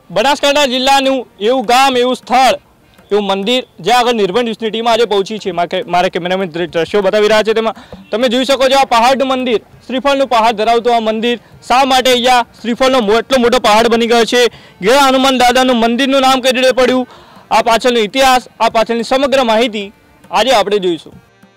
બનાसकांठा जिल्लाનું એવું ગામ, એવું સ્થળ, એવું મંદિર જ્યાં આગળ નિર્ભય ન્યૂઝની ટીમ આજે પહોંચી છે। મારા કેમેરામેન દ્રશ્યો બતાવી રહ્યા છે। તેમાં તમે જોઈ શકો છો આ પહાડનું મંદિર, શ્રીફળનું પહાડ ધરાવતું આ મંદિર શા માટે અહીંયા શ્રીફળનો એટલો મોટો પહાડ બની ગયો છે? ગેળા હનુમાન દાદાનું મંદિરનું નામ કઈ રીતે પડ્યું? આ પાછળનો ઇતિહાસ, આ પાછળની સમગ્ર માહિતી આજે આપણે જોઈશું।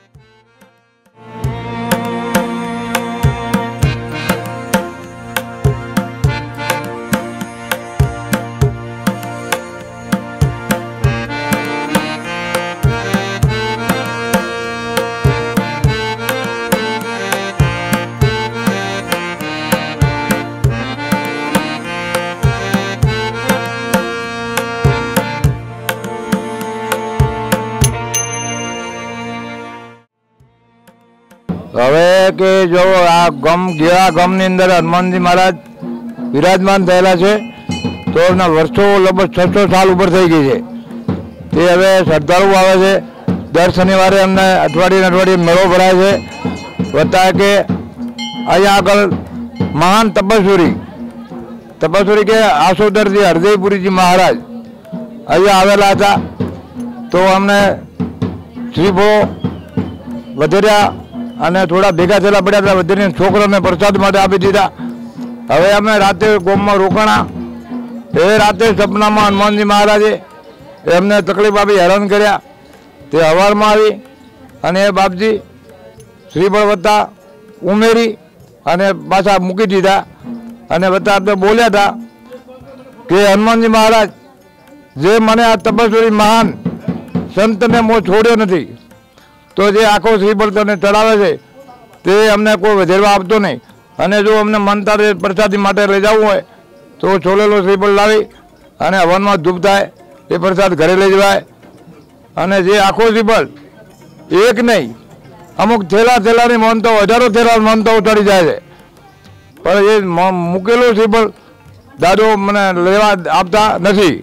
હવે કે જો આ ગેળા ગામની અંદર હનુમાનજી મહારાજ વિરાજમાન થયેલા છે તો એમના વર્ષો લગભગ 600 સાલ ઉપર થઈ ગઈ છે। તે હવે શ્રદ્ધાળુ આવે છે। દર શનિવારે અમને અઠવાડિયે મેળો ભરાય છે। બતા કે અહીંયા આગળ મહાન તપસ્વી કે આસોદરજી હરદેવપુરીજી મહારાજ અહીંયા આવેલા હતા। તો અમને શ્રીફળો વધેર્યા અને થોડા ભેગા થયેલા પડ્યા હતા। વધીને છોકરાને પ્રસાદ માટે આપી દીધા। હવે અમે રાતે ગોમમાં રોકાણા। એ રાતે સપનામાં હનુમાનજી મહારાજે એમને તકલીફ આપી, હેરાન કર્યા। તે હવારમાં આવી અને એ બાપજી શ્રીફળ વત્તા ઉમેરી અને પાછા મૂકી દીધા। અને વત્તા આપણે બોલ્યા હતા કે હનુમાનજી મહારાજ જે મને આ તપસ્વી મહાન સંતને મો છોડ્યો નથી, તો જે આખો શ્રીફળ તને ચડાવે છે તે અમને કોઈ વધેરવા આપતો નહીં। અને જો અમને મનતા પ્રસાદી માટે લઈ જવું હોય તો છોલેલો શ્રીફળ લાવી અને હવનમાં ધૂપ થાય એ પ્રસાદ ઘરે લઈ જવાય। અને જે આખો શ્રીફળ એક નહીં, અમુક થેલાની માનતાઓ, હજારો થેલા માનતાઓ ચડી જાય છે, પણ એ મૂકેલો શ્રીફળ દાદો મને લેવા આપતા નથી।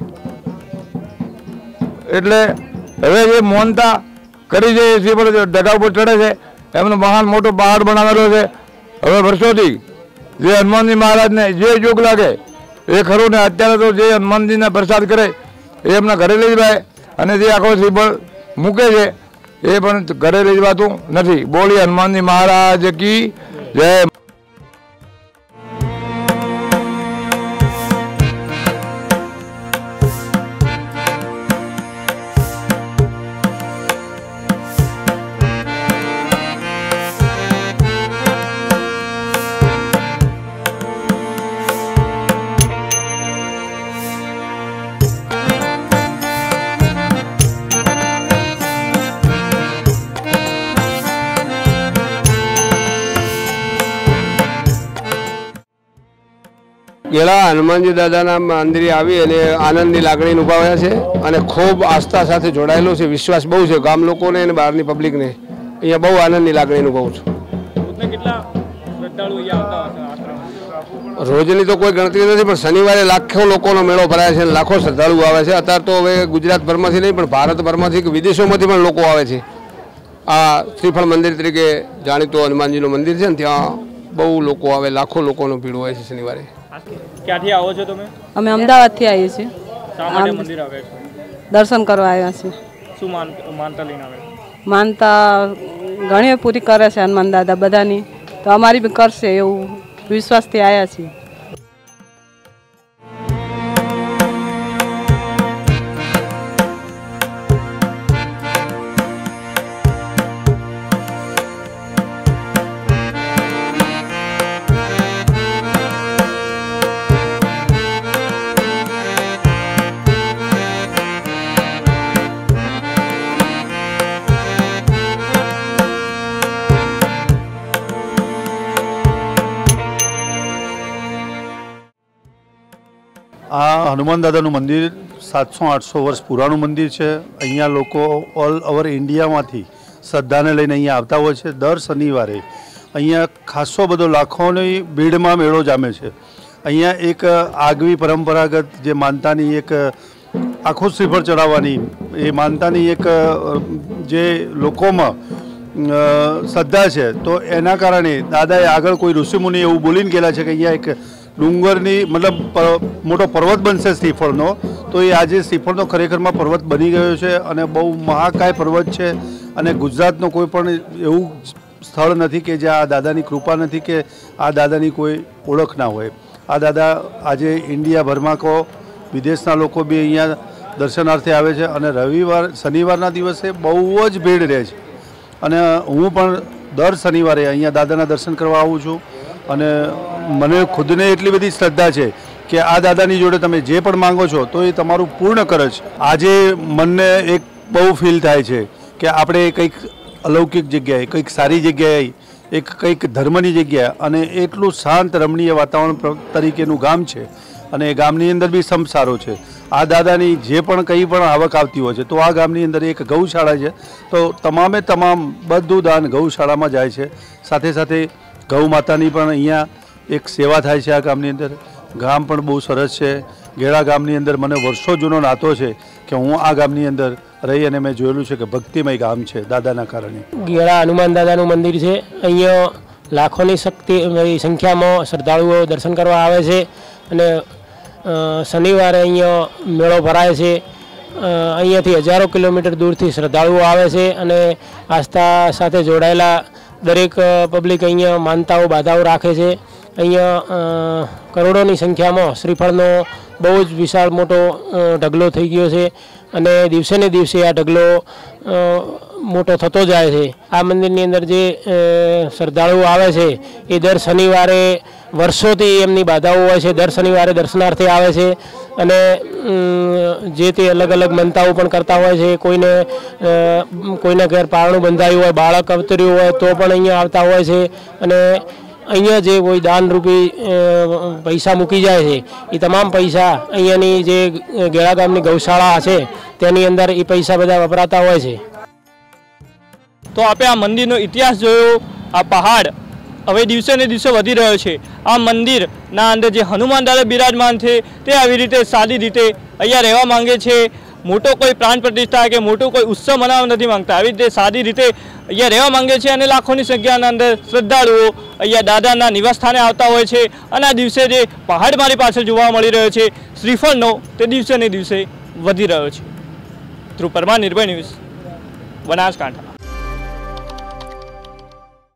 એટલે હવે જે માનતા કરી છે એ શ્રીફળ ઢગા ઉપર ચડે છે। એમનો મહાન મોટો પહાડ બનાવેલો છે। હવે વર્ષોથી જે હનુમાનજી મહારાજને જે યોગ લાગે એ ખરું ને અત્યારે તો જે હનુમાનજીને પ્રસાદ કરે એ એમના ઘરે લઈ જવાય અને જે આખો શ્રીફળ મૂકે છે એ પણ ઘરે લઈ જવાતું નથી। બોલી હનુમાનજી મહારાજ કી જય। ગેળા હનુમાનજી દાદાના મંદિરે આવી અને આનંદની લાગણી અનુભવ્યા છે અને ખૂબ આસ્થા સાથે જોડાયેલો છે। વિશ્વાસ બહુ છે ગામ લોકોને અને બહારની પબ્લિકને। અહીંયા બહુ આનંદની લાગણી અનુભવું છું। રોજની તો કોઈ ગણતરી નથી, પણ શનિવારે લાખો લોકોનો મેળો ભરાય છે અને લાખો શ્રદ્ધાળુ આવે છે। અત્યારે તો હવે ગુજરાતભરમાંથી નહીં પણ ભારતભરમાંથી કે વિદેશોમાંથી પણ લોકો આવે છે। આ શ્રીફળ મંદિર તરીકે જાણીતું હનુમાનજીનું મંદિર છે ને ત્યાં બહુ લોકો આવે, લાખો લોકોનો ભીડ હોય છે શનિવારે। ક્યાંથી આવો છો તમે? અમે અમદાવાદથી આવીએ છીએ। શા માટે મંદિર આવે છો? દર્શન કરવા આવ્યા છીએ। શું માનતા લઈને આવે? માનતા ઘણી પૂરી કરે છે હનુમાન દાદા બધાની, તો અમારી બી કરશે એવું વિશ્વાસથી આવ્યા છીએ। આ હનુમાન દાદાનું મંદિર 700-800 વર્ષ પુરાણું મંદિર છે। અહીંયા લોકો ઓલ ઓવર ઇન્ડિયામાંથી શ્રદ્ધાને લઈને અહીંયા આવતા હોય છે। દર શનિવારે અહીંયા ખાસો બધો લાખોની ભીડમાં મેળો જામે છે। અહીંયા એક આગવી પરંપરાગત જે માનતાની એક આખું શ્રીફળ ચડાવવાની એ માનતાની એક જે લોકોમાં શ્રદ્ધા છે, તો એના કારણે દાદાએ આગળ કોઈ ઋષિમુનિ એવું બોલીને ગયેલા છે કે અહીંયા એક ડુંગરની મતલબ મોટો પર્વત બનશે શ્રીફળનો, તો એ આજે શ્રીફળનો ખરેખરમાં પર્વત બની ગયો છે અને બહુ મહાકાય પર્વત છે. અને ગુજરાતનો કોઈ પણ એવું સ્થળ નથી કે જ્યાં આ દાદાની કૃપા નથી કે આ દાદાની કોઈ ઓળખ ના હોય. આ દાદા આજે ઇન્ડિયાભરમાં કહો, વિદેશના લોકો બી અહીંયા દર્શનાર્થે આવે છે અને શનિવારના દિવસે બહુ જ ભીડ રહે છે. અને હું પણ દર શનિવારે અહીંયા દાદાના દર્શન કરવા આવું છું અને મને ખુદને એટલી બધી શ્રદ્ધા છે કે આ દાદાની જોડે તમે જે પણ માંગો છો તો એ તમારું પૂર્ણ કરે છે. આજે મનને એક બહુ ફીલ થાય છે કે આપણે કંઈક અલૌકિક જગ્યાએ, કંઈક સારી જગ્યાએ, કંઈક ધર્મની જગ્યાએ અને એટલું શાંત રમણીય વાતાવરણ તરીકેનું ગામ છે અને એ ગામની અંદર બી સંપ સારો છે. આ દાદાની જે પણ કંઈ પણ આવક આવતી હોય છે તો આ ગામની અંદર એક ગૌશાળા છે, તો તમામે તમામ બધું દાન ગૌશાળામાં જાય છે. સાથે સાથે ગૌ માતાની પણ અહીંયા એક સેવા થાય છે આ ગામની અંદર. ગામ પણ બહુ સરસ છે. ગેળા ગામની અંદર મને વર્ષો જૂનો નાતો છે કે હું આ ગામની અંદર રહી અને મેં જોયેલું છે કે ભક્તિમય ગામ છે દાદાના કારણે. ગેળા હનુમાન દાદાનું મંદિર છે. અહીંયા લાખોની સંખ્યામાં શ્રદ્ધાળુઓ દર્શન કરવા આવે છે અને શનિવારે અહીંયા મેળો ભરાય છે. અહીંયાથી હજારો કિલોમીટર દૂરથી શ્રદ્ધાળુઓ આવે છે અને આસ્થા સાથે જોડાયેલા દરેક પબ્લિક અહીંયા માનતાઓ બાધાઓ રાખે છે. અહીંયા કરોડોની સંખ્યામાં શ્રીફળનો બહુ જ વિશાળ મોટો ઢગલો થઈ ગયો છે અને દિવસે ને દિવસે આ ઢગલો મોટો થતો જાય છે. આ મંદિરની અંદર જે શ્રદ્ધાળુઓ આવે છે એ દર શનિવારે વર્ષોથી એમની બાધાઓ હોય છે, દર શનિવારે દર્શનાર્થે આવે છે અને જે તે અલગ અલગ મનતાઓ પણ કરતા હોય છે. કોઈને ઘેર પારણું બંધાયું હોય, બાળક અવતર્યું હોય તો પણ અહીંયા આવતા હોય છે અને અહીંયા જે કોઈ દાનરૂપી પૈસા મૂકી જાય છે એ તમામ પૈસા અહીંયાની જે ગેળા ગામની ગૌશાળા છે તેની અંદર એ પૈસા બધા વપરાતા હોય છે. તો આપણે આ મંદિરનો ઇતિહાસ જોયો. આ પહાડ હવે દિવસે ને દિવસે વધી રહ્યો છે. આ મંદિરના અંદર જે હનુમાન દાદા બિરાજમાન છે તે આવી રીતે સાદી રીતે અહીંયા રહેવા માંગે છે. મોટો કોઈ પ્રાણ પ્રતિષ્ઠા કે મોટો કોઈ ઉત્સવ મનાવવા નથી માંગતા. આવી રીતે સાદી રીતે અહીંયા રહેવા માંગે છે અને લાખોની સંખ્યાના અંદર શ્રદ્ધાળુઓ અહીંયા દાદાના નિવાસસ્થાને આવતા હોય છે. અને આ દિવસે જે પહાડ મારી પાછળ જોવા મળી રહ્યો છે શ્રીફળનો, તે દિવસે ને દિવસે વધી રહ્યો છે. ધ્રુવ પરમાર, નિર્ભય ન્યૂઝ, બનાસકાંઠા.